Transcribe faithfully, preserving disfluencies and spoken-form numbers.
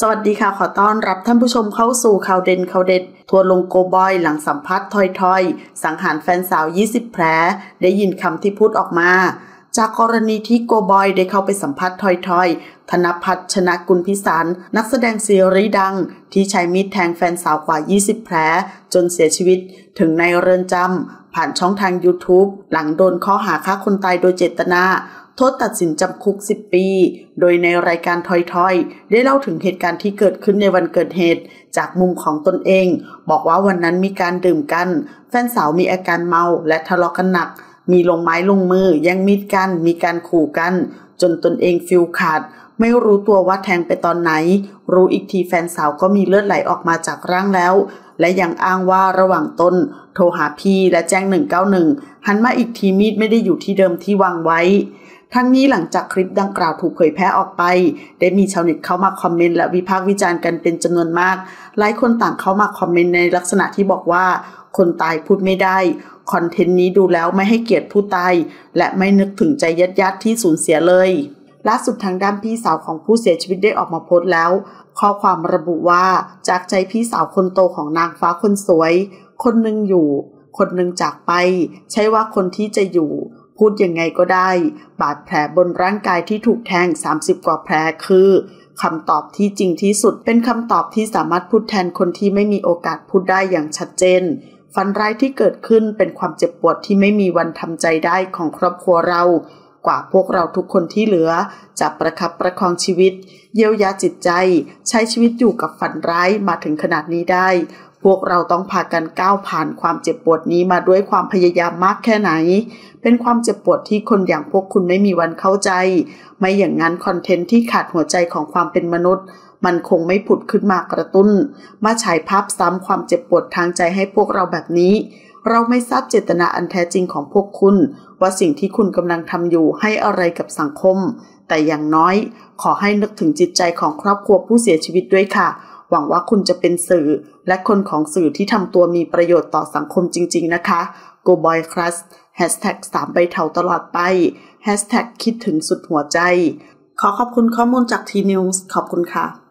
สวัสดีค่ะขอต้อนรับท่านผู้ชมเข้าสู่ข่าวเด่นข่าวเด็ดทัวร์ลงโกบอยหลังสัมภาษณ์ทอยๆสังหารแฟนสาวยี่สิบแผลได้ยินคำที่พูดออกมาจากกรณีที่โกบอยได้เข้าไปสัมภาษณ์ทอยๆธนภัทร ชนะกุลพิสารนักแสดงซีรีส์ดังที่ใช้มีดแทงแฟนสาวกว่ายี่สิบแผลจนเสียชีวิตถึงในเรือนจำผ่านช่องทาง YouTube หลังโดนข้อหาฆ่าคนตายโดยเจตนาโทษตัดสินจำคุกสิบปีโดยในรายการทอยๆได้เล่าถึงเหตุการณ์ที่เกิดขึ้นในวันเกิดเหตุจากมุมของตนเองบอกว่าวันนั้นมีการดื่มกันแฟนสาวมีอาการเมาและทะเลาะกันหนักมีลงไม้ลงมือแย่งมีดกันมีการขู่กันจนตนเองฟิลขาดไม่รู้ตัวว่าแทงไปตอนไหนรู้อีกทีแฟนสาวก็มีเลือดไหลออกมาจากร่างแล้วและยังอ้างว่าระหว่างตนโทรหาพี่และแจ้งหนึ่งเก้าหนึ่งหันมาอีกทีมีดไม่ได้อยู่ที่เดิมที่วางไว้ทั้งนี้หลังจากคลิปดังกล่าวถูกเผยแพร่ออกไปได้มีชาวเน็ตเข้ามาคอมเมนต์และวิพากษ์วิจารณ์กันเป็นจำนวนมากหลายคนต่างเข้ามาคอมเมนต์ในลักษณะที่บอกว่าคนตายพูดไม่ได้คอนเทนต์นี้ดูแล้วไม่ให้เกียรติผู้ตายและไม่นึกถึงใจญาติๆที่สูญเสียเลยล่าสุดทางด้านพี่สาวของผู้เสียชีวิตได้ออกมาโพสต์แล้วข้อความระบุว่าจากใจพี่สาวคนโตของนางฟ้าคนสวยคนหนึ่งอยู่คนหนึ่งจากไปใช่ว่าคนที่จะอยู่พูดยังไงก็ได้บาดแผลบนร่างกายที่ถูกแทงสามสิบกว่าแผลคือคำตอบที่จริงที่สุดเป็นคำตอบที่สามารถพูดแทนคนที่ไม่มีโอกาสพูดได้อย่างชัดเจนฝันร้ายที่เกิดขึ้นเป็นความเจ็บปวดที่ไม่มีวันทำใจได้ของครอบครัวเรากว่าพวกเราทุกคนที่เหลือจะประคับประคองชีวิตเยียวยาจิตใจใช้ชีวิตอยู่กับฝันร้ายมาถึงขนาดนี้ได้พวกเราต้องพากันก้าวผ่านความเจ็บปวดนี้มาด้วยความพยายามมากแค่ไหนเป็นความเจ็บปวดที่คนอย่างพวกคุณไม่มีวันเข้าใจไม่อย่างนั้นคอนเทนต์ที่ขาดหัวใจของความเป็นมนุษย์มันคงไม่ผุดขึ้นมากระตุ้นมาฉายภาพซ้ำความเจ็บปวดทางใจให้พวกเราแบบนี้เราไม่ทราบเจตนาอันแท้จริงของพวกคุณว่าสิ่งที่คุณกำลังทำอยู่ให้อะไรกับสังคมแต่อย่างน้อยขอให้นึกถึงจิตใจของครอบครัวผู้เสียชีวิตด้วยค่ะหวังว่าคุณจะเป็นสื่อและคนของสื่อที่ทำตัวมีประโยชน์ต่อสังคมจริงๆนะคะโกบอยครัสแฮชแท็กสามใบเถาตลอดไปแฮชแท็กคิดถึงสุดหัวใจขอขอบคุณข้อมูลจากทีนิวส์ขอบคุณค่ะ